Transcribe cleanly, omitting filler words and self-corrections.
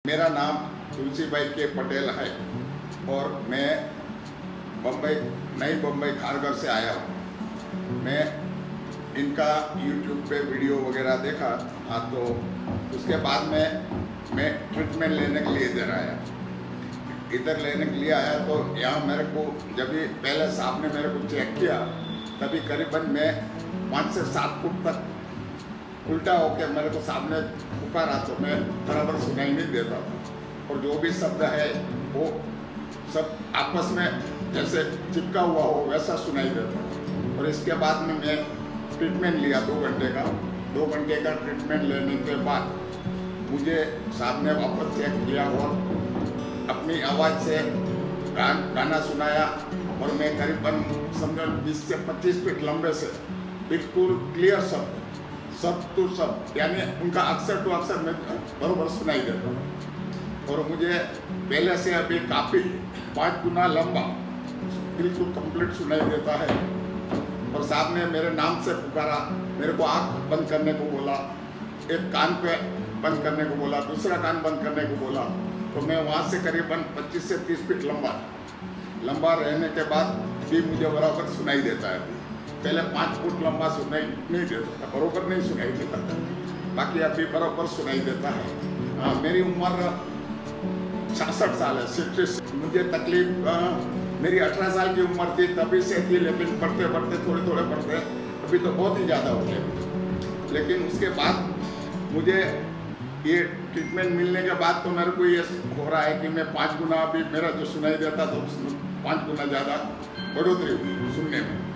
मेरा नाम तुलसी भाई के पटेल है और मैं बम्बई नई बम्बई खारघर से आया हूँ। मैं इनका यूट्यूब पे वीडियो वगैरह देखा तो उसके बाद में मैं ट्रीटमेंट लेने के लिए इधर आया। इधर लेने के लिए आया तो यहाँ मेरे को जब भी पहले साहब ने मेरे को चेक किया तभी करीबन मैं 5 से 7 फुट तक उल्टा होकर मेरे को सामने पुकारा तो मैं बराबर सुनाई नहीं देता था और जो भी शब्द है वो सब आपस में जैसे चिपका हुआ हो वैसा सुनाई देता था। और इसके बाद में मैं ट्रीटमेंट लिया 2 घंटे का। 2 घंटे का ट्रीटमेंट लेने के बाद मुझे साहब ने वापस चेक किया और अपनी आवाज़ से गाना सुनाया और मैं करीबन समझो 20 से 25 फीट लंबे से बिल्कुल क्लियर सब टू सब यानी उनका अक्षर टू अक्षर में बराबर सुनाई देता था। और मुझे पहले से अभी काफ़ी 5 गुना लंबा बिल्कुल कंप्लीट सुनाई देता है। और साहब ने मेरे नाम से पुकारा, मेरे को आँख बंद करने को बोला, एक कान पे बंद करने को बोला, दूसरा कान बंद करने को बोला। तो मैं वहाँ से करीबन 25 से 30 फीट लंबा रहने के बाद भी मुझे बराबर सुनाई देता है। पहले 5 फुट लंबा सुनाई नहीं देता था, बराबर नहीं सुनाई देता था, बाकी अभी बराबर सुनाई देता है। हाँ, मेरी उम्र 66 साल है, 66। मुझे तकलीफ मेरी 18 साल की उम्र थी तभी से थी, लेकिन बढ़ते थोड़े बढ़ते अभी तो बहुत ही ज़्यादा हो गया। लेकिन उसके बाद मुझे ये ट्रीटमेंट मिलने के बाद तो मेरे को ये हो रहा है कि मैं 5 गुना अभी मेरा जो सुनाई देता था 5 गुना ज़्यादा बढ़ोतरी हुई सुनने में।